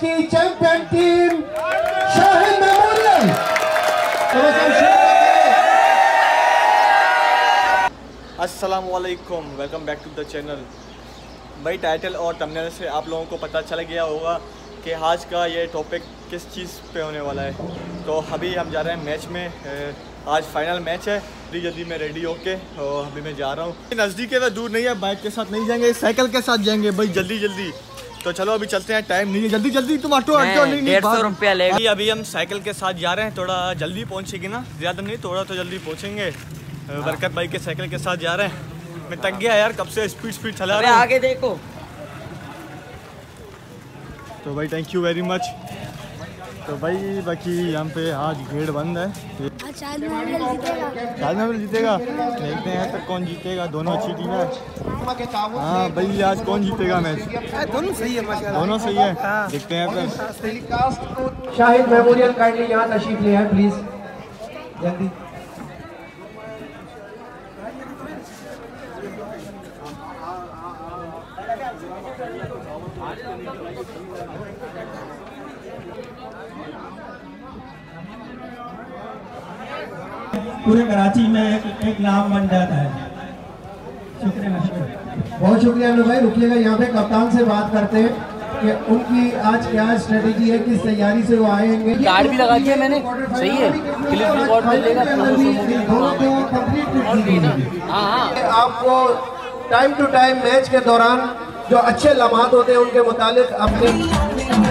की champion team Shahid memorial. अस्सलाम वालेकुम, welcome back to the channel. भाई टाइटल और थंबनेल से आप लोगों को पता चल गया होगा कि आज का ये टॉपिक किस चीज़ पे होने वाला है। तो अभी हम जा रहे हैं मैच में, आज फाइनल मैच है। जल्दी मैं रेडी होके और अभी मैं जा रहा हूँ। नज़दीक है, दूर नहीं है, बाइक के साथ नहीं जाएंगे, साइकिल के साथ जाएंगे भाई, जल्दी जल्दी। तो चलो अभी चलते हैं, टाइम नहीं है, जल्दी जल्दी तुम ऑटो नहीं 150 रुपया लेगा। अभी हम साइकिल के साथ जा रहे हैं, थोड़ा जल्दी पहुँचेगी ना, ज़्यादा नहीं, थोड़ा तो जल्दी पहुँचेंगे। बरकत भाई के साइकिल के साथ जा रहे हैं। मैं थक गया यार, कब से स्पीड चला रहा हूँ। आगे देखो। तो भाई थैंक यू वेरी मच। तो भाई बाकी यहाँ पे आज गेट बंद है। शायद मेमोरियल जीतेगा, देखते हैं तक कौन जीतेगा। दोनों अच्छी टीम है। हाँ भाई आज कौन जीतेगा मैच? दोनों सही है माशाल्लाह, दोनों सही है। देखते हैं फिर। शाहिद मेमोरियल काइंडली यहाँ तशरीफ ले आए प्लीज, जल्दी। पूरे कराची में एक नाम बन जाता है। शुक्रिया, बहुत शुक्रिया अनु भाई। रुकिएगा, यहाँ पे कप्तान से बात करते हैं कि उनकी आज क्या स्ट्रेटेजी है, किस तैयारी से वो आएंगे। गार्ड भी लगा दिया मैंने, सही है। क्लिप रिकॉर्ड कर लेगा। आपको टाइम टू टाइम मैच के दौरान जो अच्छे लम्हात होते हैं उनके मुतालिक अपने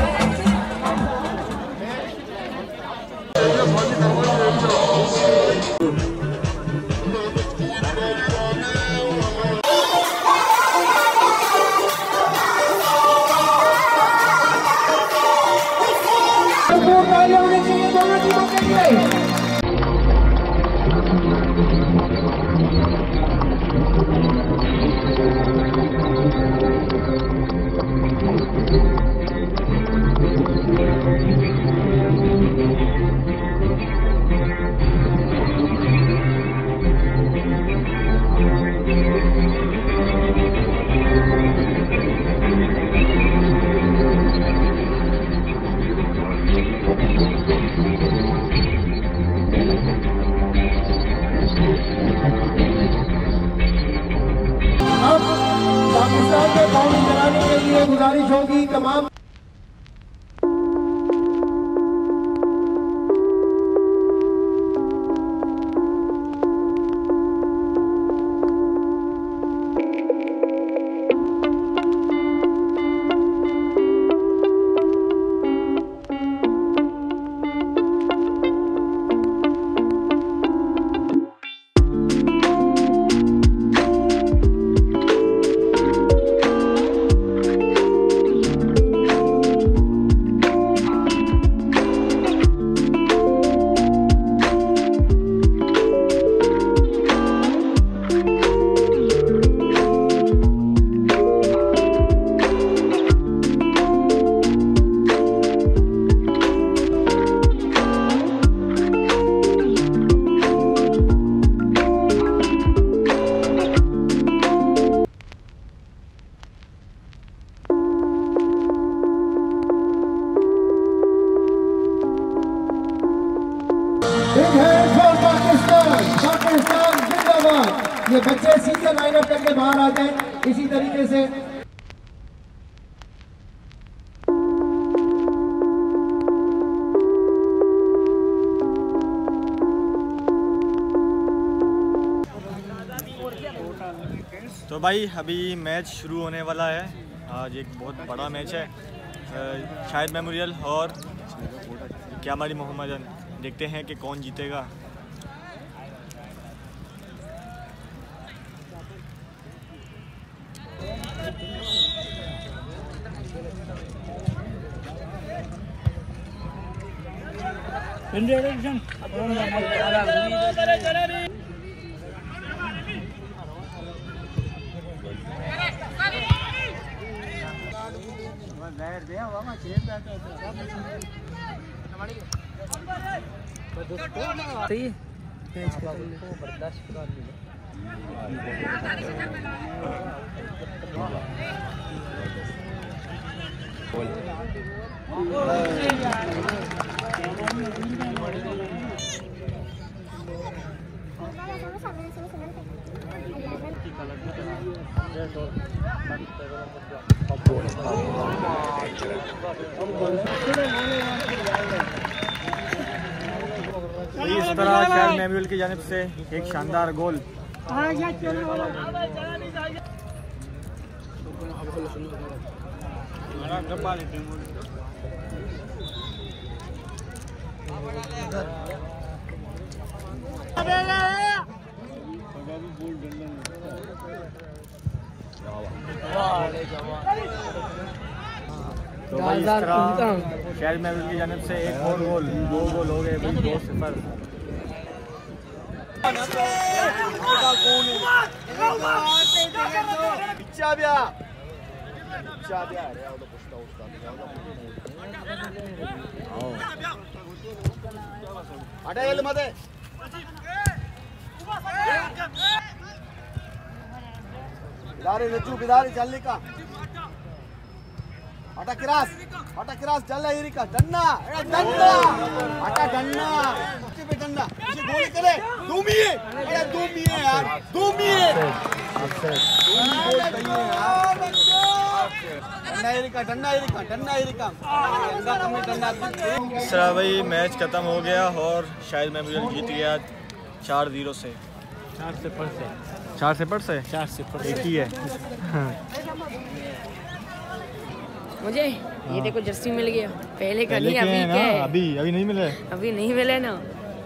पाकिस्तान के पानी चलाने के लिए गुजारिश होगी तमाम। पाकिस्तान जिंदाबाद। ये बच्चे सीधे लाइनअप करके बाहर आ जाए इसी तरीके से। तो भाई अभी मैच शुरू होने वाला है। आज एक बहुत बड़ा मैच है, शाहिद मेमोरियल और क्यामारी मोहम्मदन। देखते हैं कि कौन जीतेगा। सही है। इस तरह शायद मैम्यूल की जानिब से एक शानदार गोल। तो भाई इस तरह शहर महफिल की जानिब से एक और गोल, 2 गोल हो गए भाई, 2-0। जल्दी का हटा किरास जल्ला हिरी का डन्ना डन्ना हटा डन्ना पे डन्ना इसे गोल करे दूमिए यार दूमिए डन्ना हिरी का सर भाई मैच खत्म हो गया और शायद महफिल जीत गया 4-0 से। 4 से एक ही है। मुझे ये देखो जर्सी मिल गया, पहले का नहीं, अभी क्या है? अभी नहीं मिले, अभी नहीं मिले ना।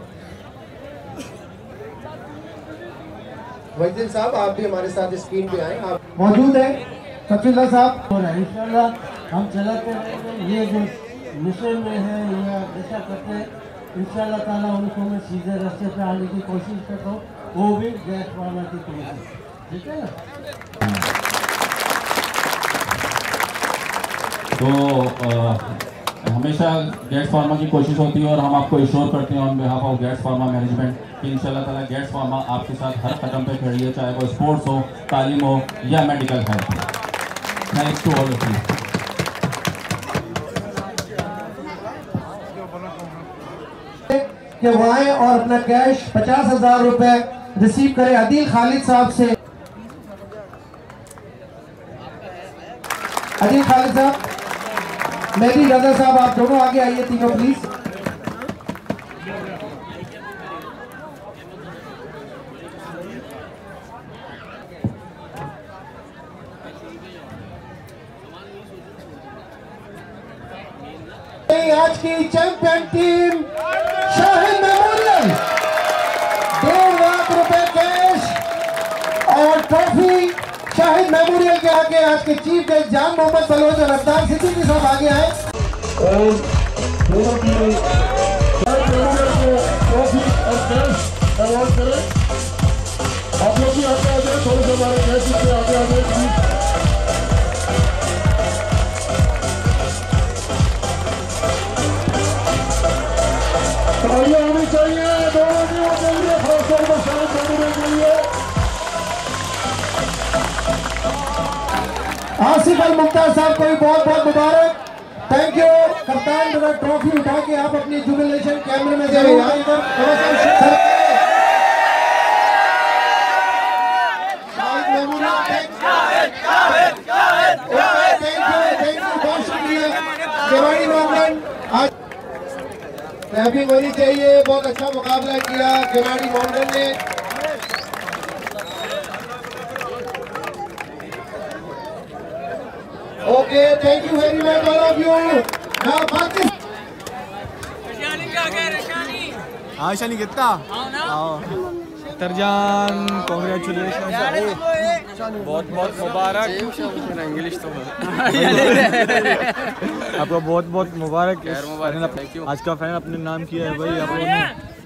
वजीर साहब आप भी हमारे साथ स्क्रीन पे आए, आप मौजूद हैं सफील्ला साहब। और इंशाल्लाह हम चलाते रहेंगे, ये जो मिशन में है या ऐसा करते हैं, इंशाल्लाह ताला उनको मैं सीधे रास्ते पे आने की कोशिश करता हूँ, वो भी गैस वाला की कोशिश, ठीक है ना। तो हमेशा गैस फार्मा की कोशिश होती है और हम आपको इश्योर करते हैं on behalf of gas pharma management कि इंशाल्लाह ताला गैस फार्मा आपके साथ हर कदम पे खड़ी है, चाहे वो स्पोर्ट्स हो, तालीम हो या मेडिकल हेल्थ हो। Thanks to all of you. कि वो आए और अपना कैश 50,000 रुपए रिसीव करें अदील खालिद साहब से। अदील खालिद साहब, मेहदी रजा साहब, आप दोनों आगे आइए तीनों प्लीज। आज की champion team Shahid memorial 1.5 lakh रुपए कैश और ट्रॉफी शाहिद मेमोरियल के आगे आज के चीफ गेस्ट जान मोहम्मद बलोच और अफ्तार सिद्दीकी साहब आगे आए और दोनों की ट्रॉफी और कैश अवार्ड करें। आप लोग भी आगे आ जाए, थोड़े से हमारे कैश से आगे आ जाए। तालियां होनी चाहिए दोनों टीमों के लिए, खासतौर पर शाहिद मेमोरियल के लिए। आसिफ अल मुख्तार साहब को भी बहुत बहुत मुबारक, थैंक यू। कप्तान जरा ट्रॉफी उठा के आप अपनी जुबिलेशन कैमरे में जरूर क्लैपिंग होनी चाहिए। बहुत अच्छा मुकाबला किया खिलाड़ी मॉडल ने। Okay, thank you very much all of you. Now हाँ शानी कितना तरजान, कॉन्ग्रेचुलेशन, बहुत बहुत मुबारक। इंग्लिश तो आपको बहुत बहुत मुबारक। आज का फाइनल अपने नाम किया है भाई आप लोगों ने।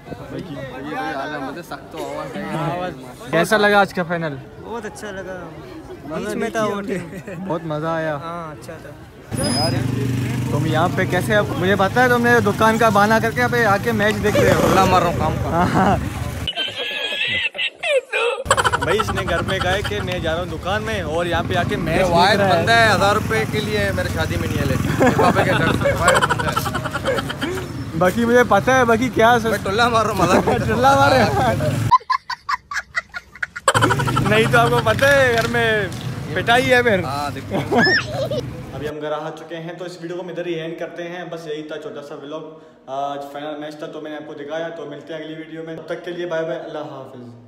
कैसा लगा आज का फाइनल? बहुत अच्छा लगा, बीच में था, बहुत मज़ा आया। हाँ अच्छा था। तुम यहाँ पे कैसे, मुझे पता है तुमने दुकान का बहाना करके यहाँ पे आके मैच देख रहे हो। मार रहा हूँ काम का। भाई इसने घर पे कहा कि मैं जा रहा हूँ दुकान में और यहाँ पे आके मैच वाइफ बंदा है 1000 रुपए के लिए मेरे शादी में नहीं है। बाकी मुझे पता है बाकी क्या टुल्ला मारो टुल्ला मारे नहीं तो आपको पता है घर में पिटाई है फिर। अभी हम घर आ चुके हैं तो इस वीडियो को हम इधर ही एंड करते हैं। बस यही था छोटा सा व्लॉग। आज फाइनल मैच था तो मैंने आपको दिखाया। तो मिलते हैं अगली वीडियो में, तब तक के लिए बाय बाय, अल्लाह हाफिज़।